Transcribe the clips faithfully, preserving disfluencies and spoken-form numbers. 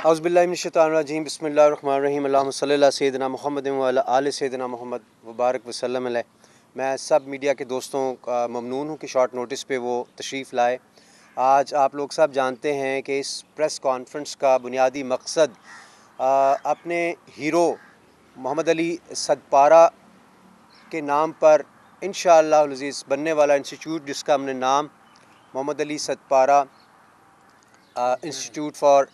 औज़ुबिल्लाहिमिनश्शैतानिर्रजीम बिस्मिल्लाहिर्रहमानिर्रहीम अल्लाहुम्मा सल्लि अला सय्यिदिना मुहम्मद व अला आलि सय्यिदिना मुहम्मद वबारक वसल्लम अलैहि। मैं सब मीडिया के दोस्तों का ममनून हूँ कि शॉर्ट नोटिस पे वो तशरीफ़ लाए। आज आप लोग सब जानते हैं कि इस प्रेस कॉन्फ्रेंस का बुनियादी मकसद अपने हीरो मोहम्मद अली सदपारा के नाम पर इंशाअल्लाह अज़ीज़ बनने वाला इंस्टीट्यूट, जिसका हमने नाम Mohammad Ali Sadpara institute for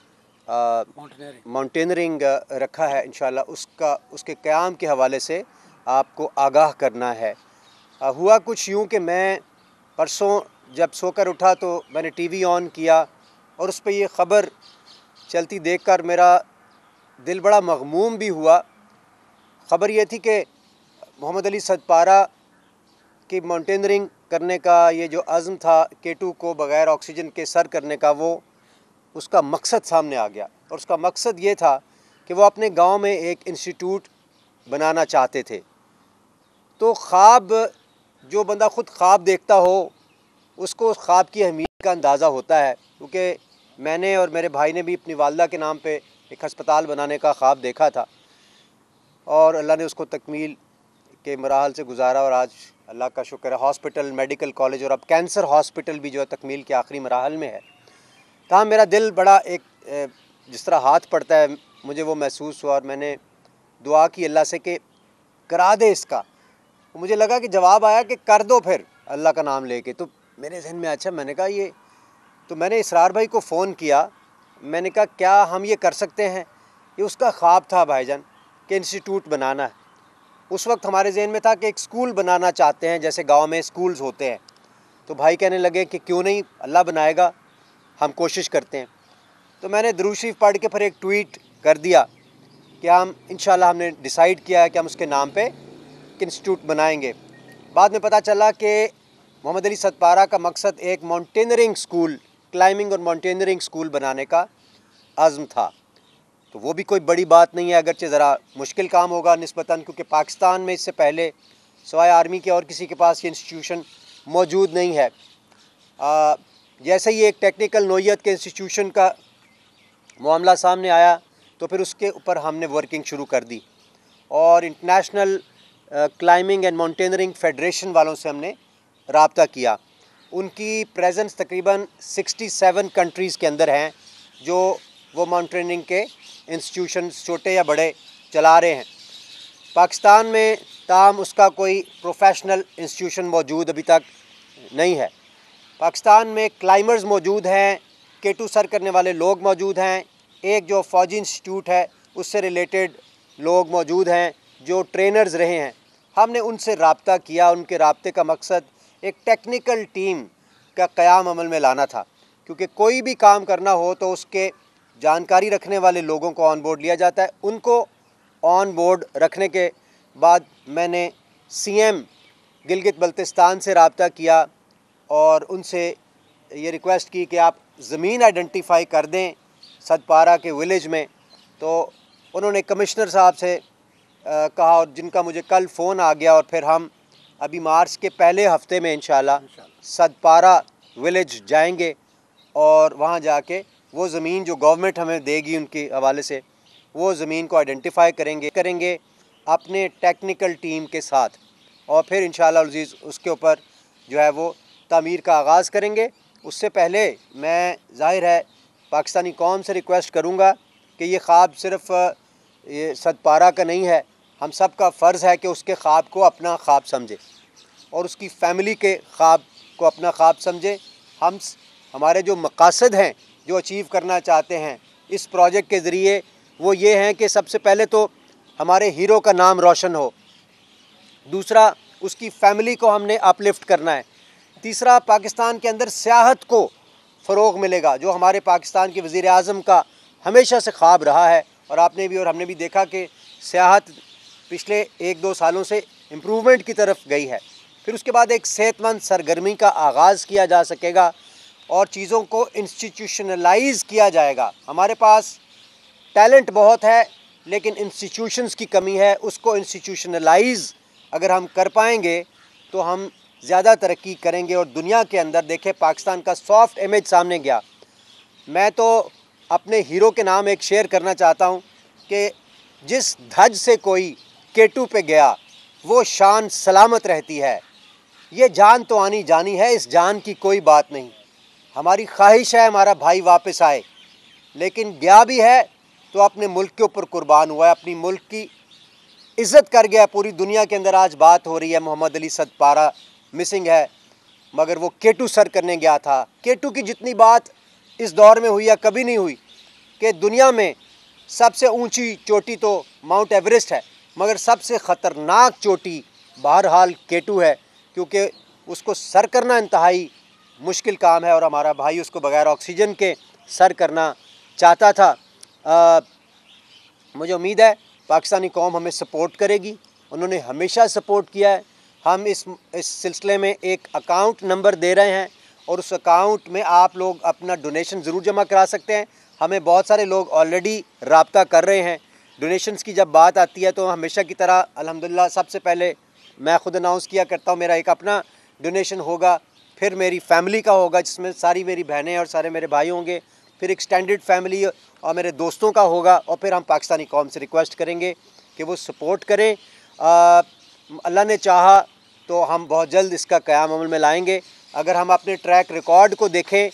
mountaineering रखा है, इंशाअल्लाह उसका उसके क़याम के हवाले से आपको आगाह करना है। आ, हुआ कुछ यूँ कि मैं परसों जब सोकर उठा तो मैंने टीवी ऑन किया और उस पर ये ख़बर चलती देखकर मेरा दिल बड़ा मग़मूम भी हुआ। ख़बर ये थी कि मोहम्मद अली सदपारा की माउंटेनरिंग करने का ये जो अज़्म था केटू को बग़ैर ऑक्सीजन के सर करने का, वो उसका मकसद सामने आ गया। और उसका मकसद ये था कि वो अपने गांव में एक इंस्टीट्यूट बनाना चाहते थे। तो ख्वाब, जो बंदा ख़ुद ख्वाब देखता हो उसको उस ख्वाब की अहमियत का अंदाज़ा होता है, क्योंकि मैंने और मेरे भाई ने भी अपनी वालदा के नाम पे एक हस्पताल बनाने का ख्वाब देखा था और अल्लाह ने उसको तकमील के मराहल से गुजारा और आज अल्लाह का शुक्र है हॉस्पिटल, मेडिकल कॉलेज और अब कैंसर हॉस्पिटल भी जो है तकमील के आखिरी मराहल में है। तहाँ मेरा दिल बड़ा एक जिस तरह हाथ पड़ता है मुझे वो महसूस हुआ और मैंने दुआ की अल्लाह से कि करा दे इसका। मुझे लगा कि जवाब आया कि कर दो फिर अल्लाह का नाम लेके। तो मेरे जहन में अच्छा, मैंने कहा ये तो मैंने इसरार भाई को फ़ोन किया। मैंने कहा क्या हम ये कर सकते हैं? ये उसका ख्वाब था भाईजान कि इंस्टीट्यूट बनाना है। उस वक्त हमारे जहन में था कि एक स्कूल बनाना चाहते हैं, जैसे गांव में स्कूल्स होते हैं। तो भाई कहने लगे कि क्यों नहीं, अल्लाह बनाएगा, हम कोशिश करते हैं। तो मैंने दुरूद शरीफ पढ़ के फिर एक ट्वीट कर दिया कि हम इंशाल्लाह हमने डिसाइड किया है कि हम उसके नाम पे इंस्टीट्यूट बनाएंगे। बाद में पता चला कि मोहम्मद अली सदपारा का मकसद एक माउंटेनरिंग स्कूल, क्लाइंबिंग और माउंटेनरिंग स्कूल बनाने का आज़म था। तो वो भी कोई बड़ी बात नहीं है, अगरचे ज़रा मुश्किल काम होगा निस्बतन, क्योंकि पाकिस्तान में इससे पहले सवाए आर्मी के और किसी के पास ये इंस्टीट्यूशन मौजूद नहीं है। आ, जैसे ही एक टेक्निकल नोयत के इंस्टीट्यूशन का मामला सामने आया तो फिर उसके ऊपर हमने वर्किंग शुरू कर दी और international climbing and mountaineering federation वालों से हमने राब्ता किया। उनकी प्रेजेंस तकरीबन सड़सठ कंट्रीज़ के अंदर हैं जो वो माउंटेनिंग के इंस्टीट्यूशन छोटे या बड़े चला रहे हैं। पाकिस्तान में ताम उसका कोई प्रोफेशनल इंस्टीट्यूशन मौजूद अभी तक नहीं है। पाकिस्तान में क्लाइंबर्स मौजूद हैं, केटू सर करने वाले लोग मौजूद हैं, एक जो फ़ौजी इंस्टीट्यूट है उससे रिलेटेड लोग मौजूद हैं जो ट्रेनर्स रहे हैं। हमने उनसे राब्ता किया। उनके राब्ते का मकसद एक टेक्निकल टीम का क़याम अमल में लाना था, क्योंकि कोई भी काम करना हो तो उसके जानकारी रखने वाले लोगों को ऑन बोर्ड लिया जाता है। उनको ऑन बोर्ड रखने के बाद मैंने सीएम गिलगित बल्तिस्तान से राब्ता किया और उनसे ये रिक्वेस्ट की कि आप ज़मीन आइडेंटिफाई कर दें सदपारा के विलेज में। तो उन्होंने कमिश्नर साहब से आ, कहा और जिनका मुझे कल फ़ोन आ गया और फिर हम अभी मार्च के पहले हफ्ते में इंशाल्लाह सदपारा विलेज जाएंगे और वहाँ जाके वो ज़मीन जो गवर्नमेंट हमें देगी उनके हवाले से वो ज़मीन को आइडेंटिफाई करेंगे करेंगे अपने टेक्निकल टीम के साथ और फिर इंशाल्लाह अज़ीज़ उसके ऊपर जो है वो तामीर का आगाज़ करेंगे। उससे पहले मैं ज़ाहिर है पाकिस्तानी कौम से रिक्वेस्ट करूँगा कि ये ख्वाब सिर्फ़ ये सदपारा का नहीं है, हम सब का फ़र्ज़ है कि उसके ख्वाब को अपना ख्वाब समझे और उसकी फ़ैमिली के ख्वाब को अपना ख्वाब समझे। हम हमारे जो मकासद हैं जो अचीव करना चाहते हैं इस प्रोजेक्ट के ज़रिए वो ये हैं कि सबसे पहले तो हमारे हीरो का नाम रोशन हो, दूसरा उसकी फ़ैमिली को हमने अपलिफ्ट करना है, तीसरा पाकिस्तान के अंदर सियाहत को फ़रोग़ मिलेगा जो हमारे पाकिस्तान के वज़ीर आज़म का हमेशा से ख्वाब रहा है और आपने भी और हमने भी देखा कि सियाहत पिछले एक दो सालों से इम्प्रूवमेंट की तरफ गई है। फिर उसके बाद एक सेहतमंद सरगर्मी का आगाज़ किया जा सकेगा और चीज़ों को इंस्टीट्यूशनलाइज़ किया जाएगा। हमारे पास टैलेंट बहुत है लेकिन इंस्टीट्यूशंस की कमी है। उसको इंस्टीट्यूशनलाइज़ अगर हम कर पाएंगे तो हम ज़्यादा तरक्की करेंगे और दुनिया के अंदर देखें पाकिस्तान का सॉफ्ट इमेज सामने गया। मैं तो अपने हीरो के नाम एक शेयर करना चाहता हूँ कि जिस धज से कोई केटू पे गया वो शान सलामत रहती है। ये जान तो आनी जानी है, इस जान की कोई बात नहीं। हमारी ख्वाहिश है हमारा भाई वापस आए, लेकिन गया भी है तो अपने मुल्क के ऊपर कुर्बान हुआ है, अपनी मुल्क की इज़्ज़त कर गया। पूरी दुनिया के अंदर आज बात हो रही है मोहम्मद अली सदपारा मिसिंग है, मगर वो केटू सर करने गया था। केटू की जितनी बात इस दौर में हुई है कभी नहीं हुई कि दुनिया में सबसे ऊंची चोटी तो माउंट एवरेस्ट है, मगर सबसे ख़तरनाक चोटी बहरहाल केटू है, क्योंकि उसको सर करना इंतहाई मुश्किल काम है और हमारा भाई उसको बगैर ऑक्सीजन के सर करना चाहता था। आ, मुझे उम्मीद है पाकिस्तानी कौम हमें सपोर्ट करेगी, उन्होंने हमेशा सपोर्ट किया है। हम इस इस सिलसिले में एक अकाउंट नंबर दे रहे हैं और उस अकाउंट में आप लोग अपना डोनेशन ज़रूर जमा करा सकते हैं। हमें बहुत सारे लोग ऑलरेडी रब्ता कर रहे हैं। डोनेशंस की जब बात आती है तो हमेशा की तरह अल्हम्दुलिल्लाह सबसे पहले मैं ख़ुद अनाउंस किया करता हूँ, मेरा एक अपना डोनेशन होगा, फिर मेरी फैमिली का होगा जिसमें सारी मेरी बहनें और सारे मेरे भाई होंगे, फिर एक्सटेंडेड फैमिली और मेरे दोस्तों का होगा, और फिर हम पाकिस्तानी कौम से रिक्वेस्ट करेंगे कि वो सपोर्ट करें। आ, अल्लाह ने चाहा तो हम बहुत जल्द इसका क़याम अमल में लाएंगे। अगर हम अपने ट्रैक रिकॉर्ड को देखें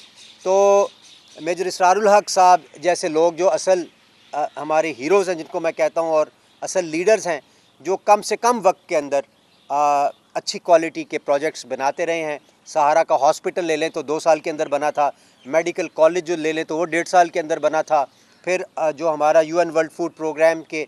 तो मेजर इसरारुल हक साहब जैसे लोग जो असल आ, हमारे हीरोज़ हैं, जिनको मैं कहता हूँ, और असल लीडर्स हैं, जो कम से कम वक्त के अंदर आ, अच्छी क्वालिटी के प्रोजेक्ट्स बनाते रहे हैं। सहारा का हॉस्पिटल ले लें तो दो साल के अंदर बना था, मेडिकल कॉलेज जो ले लें तो वो डेढ़ साल के अंदर बना था, फिर जो हमारा यूएन वर्ल्ड फूड प्रोग्राम के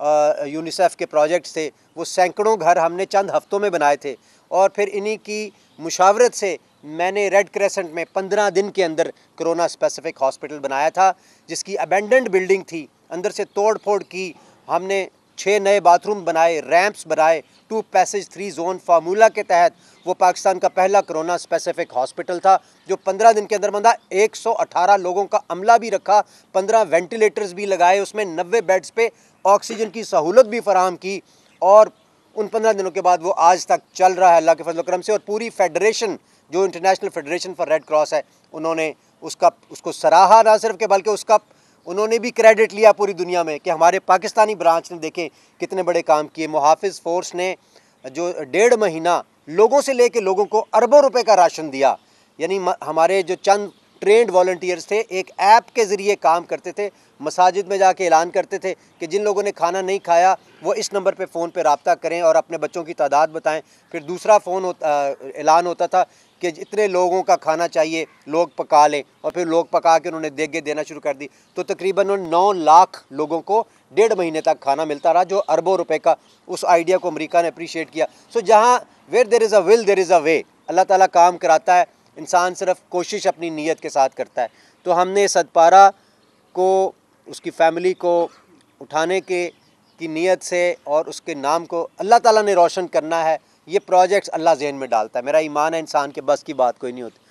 यूनिसेफ के प्रोजेक्ट्स थे वो सैकड़ों घर हमने चंद हफ्तों में बनाए थे, और फिर इन्हीं की मुशावरत से मैंने रेड क्रेसेंट में पंद्रह दिन के अंदर कोरोना स्पेसिफिक हॉस्पिटल बनाया था, जिसकी अबेंडेंड बिल्डिंग थी, अंदर से तोड़ फोड़ की, हमने छः नए बाथरूम बनाए, रैंप्स बनाए, two passage three zone formula के तहत वो पाकिस्तान का पहला कोरोना स्पेसिफिक हॉस्पिटल था जो पंद्रह दिन के अंदर बंदा। एक सौ अठारह लोगों का अमला भी रखा, पंद्रह वेंटिलेटर्स भी लगाए, उसमें नब्बे बेड्स पे ऑक्सीजन की सहूलत भी फराहम की, और उन पंद्रह दिनों के बाद वो आज तक चल रहा है अल्लाह के फजल करम से। और पूरी फेडरेशन जो international federation for red cross है, उन्होंने उसका उसको सराहा, ना सिर्फ के बल्कि उसका उन्होंने भी क्रेडिट लिया पूरी दुनिया में कि हमारे पाकिस्तानी ब्रांच ने देखें कितने बड़े काम किए। मुहाफिज फोर्स ने जो डेढ़ महीना लोगों से लेके लोगों को अरबों रुपए का राशन दिया, यानी हमारे जो चंद ट्रेंड वॉलंटियर्स थे एक ऐप के ज़रिए काम करते थे, मसाजिद में जाके ऐलान करते थे कि जिन लोगों ने खाना नहीं खाया वो इस नंबर पे फ़ोन पे रब्ता करें और अपने बच्चों की तादाद बताएं। फिर दूसरा फ़ोन होता ऐलान होता था कि जितने लोगों का खाना चाहिए लोग पका लें, और फिर लोग पका के उन्होंने देगे देना शुरू कर दी, तो तकरीबन नौ लाख लोगों को डेढ़ महीने तक खाना मिलता रहा, जो अरबों रुपए का। उस आइडिया को अमेरिका ने अप्रीशिएट किया। सो जहाँ where there is a will there is a way, अल्लाह ताला काम कराता है, इंसान सिर्फ कोशिश अपनी नीयत के साथ करता है। तो हमने सदपारा को, उसकी फ़ैमिली को उठाने के की नीयत से और उसके नाम को अल्लाह ताला ने रोशन करना है। ये प्रोजेक्ट्स अल्लाह ज़हन में डालता है। मेरा ईमान है इंसान के बस की बात कोई नहीं होती।